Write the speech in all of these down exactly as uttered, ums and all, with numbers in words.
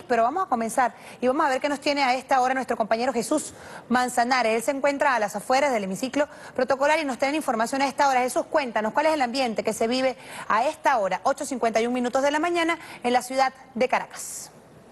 Pero vamos a comenzar y vamos a ver qué nos tiene a esta hora nuestro compañero Jesús Manzanares. Él se encuentra a las afueras del hemiciclo protocolar y nos trae información a esta hora. Jesús, cuéntanos cuál es el ambiente que se vive a esta hora, ocho cincuenta y un minutos de la mañana, en la ciudad de Caracas.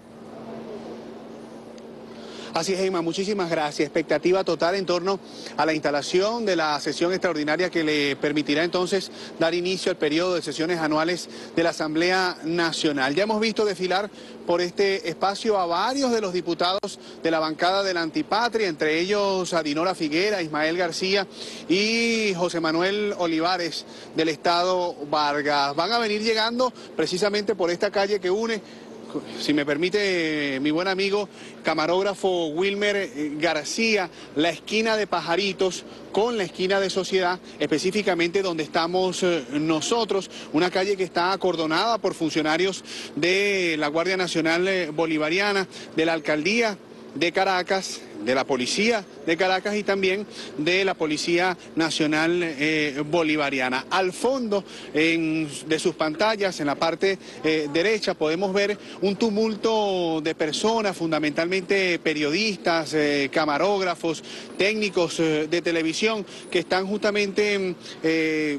Así es, Emma, muchísimas gracias. Expectativa total en torno a la instalación de la sesión extraordinaria que le permitirá entonces dar inicio al periodo de sesiones anuales de la Asamblea Nacional. Ya hemos visto desfilar por este espacio a varios de los diputados de la bancada de la Antipatria, entre ellos a Dinora Figuera, Ismael García y José Manuel Olivares del Estado Vargas. Van a venir llegando precisamente por esta calle que une, si me permite mi buen amigo camarógrafo Wilmer García, la esquina de Pajaritos con la esquina de Sociedad, específicamente donde estamos nosotros, una calle que está acordonada por funcionarios de la Guardia Nacional Bolivariana, de la Alcaldía de Caracas, de la Policía de Caracas y también de la Policía Nacional eh, Bolivariana. Al fondo en, de sus pantallas, en la parte eh, derecha, podemos ver un tumulto de personas, fundamentalmente periodistas, eh, camarógrafos, técnicos eh, de televisión, que están justamente Eh,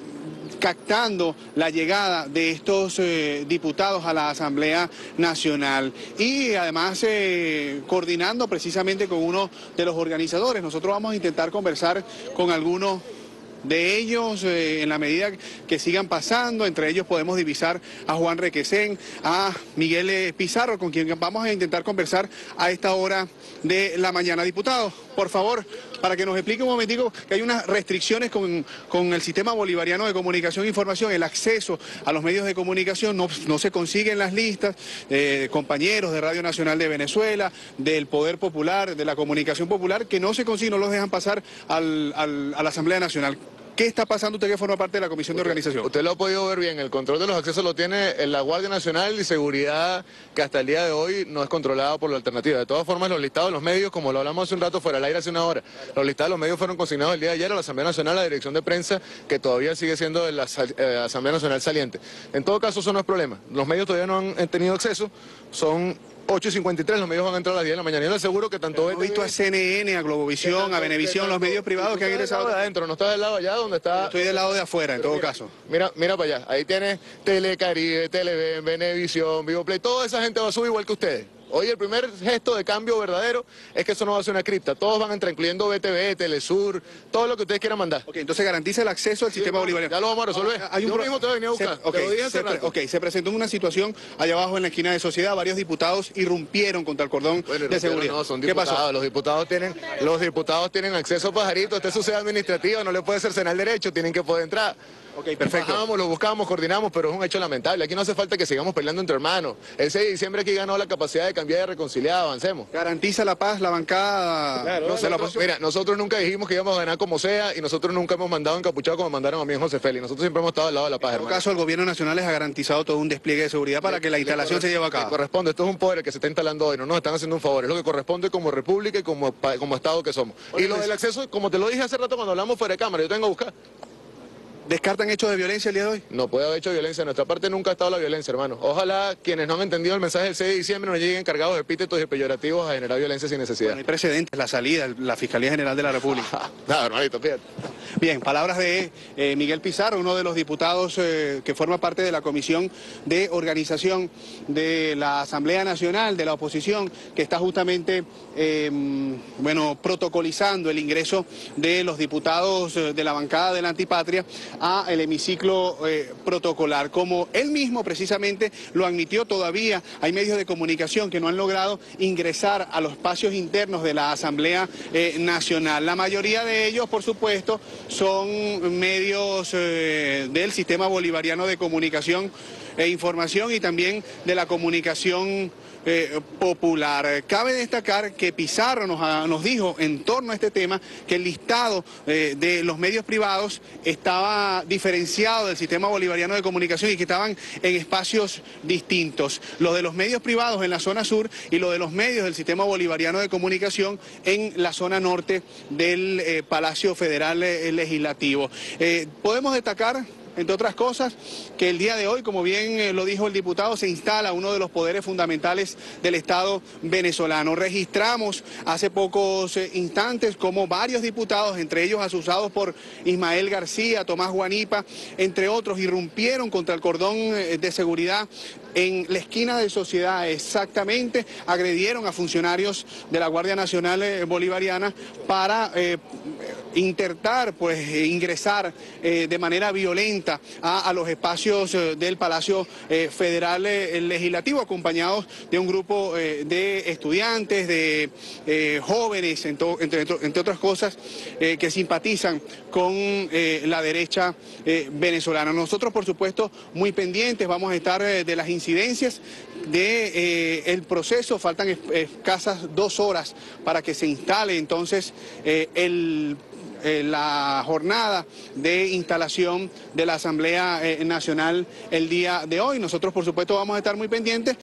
captando la llegada de estos eh, diputados a la Asamblea Nacional y además eh, coordinando precisamente con uno de los organizadores. Nosotros vamos a intentar conversar con algunos de ellos eh, en la medida que sigan pasando. Entre ellos podemos divisar a Juan Requesén, a Miguel eh, Pizarro, con quien vamos a intentar conversar a esta hora de la mañana. Diputado, por favor, para que nos explique un momentico que hay unas restricciones con, con el sistema bolivariano de comunicación e información, el acceso a los medios de comunicación, no, no se consiguen las listas, eh, compañeros de Radio Nacional de Venezuela, del Poder Popular, de la Comunicación Popular, que no se consiguen, no los dejan pasar al, al, a la Asamblea Nacional. ¿Qué está pasando usted que forma parte de la Comisión de Organización? Usted lo ha podido ver bien, el control de los accesos lo tiene la Guardia Nacional y Seguridad, que hasta el día de hoy no es controlada por la alternativa. De todas formas, los listados de los medios, como lo hablamos hace un rato fuera del aire hace una hora, los listados de los medios fueron consignados el día de ayer a la Asamblea Nacional, a la Dirección de Prensa, que todavía sigue siendo de la eh, Asamblea Nacional saliente. En todo caso, eso no es problema. Los medios todavía no han tenido acceso, son ocho y cincuenta y tres, los medios van a entrar a las diez de la mañana. Yo le aseguro que tanto... He visto a C N N, a Globovisión, a Venevisión, los medios privados que han ingresado de adentro, no está del lado allá donde está... Estoy del lado de afuera, en todo mira, caso. Mira, mira para allá, ahí tienes Telecaribe, Televen, Venevisión, Vivoplay, toda esa gente va a subir igual que ustedes. Hoy el primer gesto de cambio verdadero es que eso no va a ser una cripta. Todos van a entrar, incluyendo B T V, Telesur, todo lo que ustedes quieran mandar. Ok, entonces garantiza el acceso al sí, sistema bueno, bolivariano. Ya lo vamos a resolver. Hay un Yo mismo te voy a venir a buscar. Se, okay, te lo dije se, pre okay, se presentó una situación allá abajo en la esquina de Sociedad. Varios diputados irrumpieron contra el cordón bueno, de seguridad. No, son ¿Qué pasó? Los diputados tienen, los diputados tienen acceso a Pajarito. Este es su sede administrativa, no le puede cercenar el derecho, tienen que poder entrar. Ok, perfecto. Bajamos, lo buscamos, coordinamos, pero es un hecho lamentable. Aquí no hace falta que sigamos peleando entre hermanos. El seis de diciembre aquí ganó la capacidad de cambiar y de reconciliar, avancemos. Garantiza la paz, la bancada... Claro, no, nosotros, la... Mira, nosotros nunca dijimos que íbamos a ganar como sea y nosotros nunca hemos mandado encapuchado como mandaron a mí en José Félix. Nosotros siempre hemos estado al lado de la paz, En todo hermano. caso, el gobierno nacional les ha garantizado todo un despliegue de seguridad para que la instalación se lleve a cabo. Corresponde, esto es un poder que se está instalando hoy, no nos están haciendo un favor, es lo que corresponde como república y como, como Estado que somos. Oye, y lo del acceso, como te lo dije hace rato cuando hablamos fuera de cámara, yo tengo que buscar. ¿Descartan hechos de violencia el día de hoy? No puede haber hecho violencia. De nuestra parte nunca ha estado la violencia, hermano. Ojalá quienes no han entendido el mensaje del seis de diciembre no lleguen cargados de epítetos y peyorativos a generar violencia sin necesidad. Bueno, hay precedentes, la salida, la Fiscalía General de la República. Nada, hermanito, fíjate. Bien, palabras de eh, Miguel Pizarro, uno de los diputados eh, que forma parte de la Comisión de Organización de la Asamblea Nacional, de la oposición, que está justamente, eh, bueno, protocolizando el ingreso de los diputados eh, de la bancada de la Antipatria a el hemiciclo eh, protocolar. Como él mismo precisamente lo admitió, todavía hay medios de comunicación que no han logrado ingresar a los espacios internos de la Asamblea eh, Nacional. La mayoría de ellos, por supuesto, son medios eh, del sistema bolivariano de comunicación e información y también de la comunicación Eh, popular. Cabe destacar que Pizarro nos, ha, nos dijo en torno a este tema que el listado eh, de los medios privados estaba diferenciado del sistema bolivariano de comunicación y que estaban en espacios distintos. Los de los medios privados en la zona sur y los de los medios del sistema bolivariano de comunicación en la zona norte del eh, Palacio Federal eh, Legislativo. Eh, podemos destacar entre otras cosas, que el día de hoy, como bien eh, lo dijo el diputado, se instala uno de los poderes fundamentales del Estado venezolano. Registramos hace pocos eh, instantes como varios diputados, entre ellos asusados por Ismael García, Tomás Guanipa, entre otros, irrumpieron contra el cordón eh, de seguridad en la esquina de Sociedad, exactamente, agredieron a funcionarios de la Guardia Nacional eh, Bolivariana para eh, intentar pues eh, ingresar eh, de manera violenta a, a los espacios eh, del Palacio eh, Federal eh, Legislativo, acompañados de un grupo eh, de estudiantes, de eh, jóvenes, entre, entre, entre otras cosas, eh, que simpatizan con eh, la derecha eh, venezolana. Nosotros, por supuesto, muy pendientes, vamos a estar eh, de las incidencias de eh, el proceso. Faltan escasas dos horas para que se instale entonces eh, el Eh, la jornada de instalación de la Asamblea eh, Nacional el día de hoy. Nosotros, por supuesto, vamos a estar muy pendientes